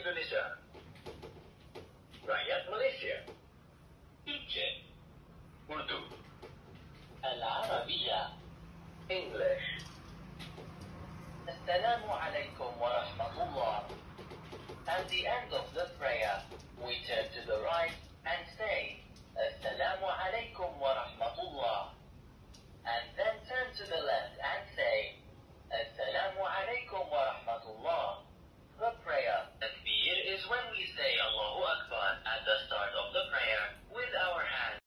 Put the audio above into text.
Indonesia. Rakyat Malaysia. Egypt. Urdu. العربية. English. السلام عليكم ورحمة الله. At the end of the prayer, we turn to the right and say, السلام عليكم ورحمة الله, and then turn to the left.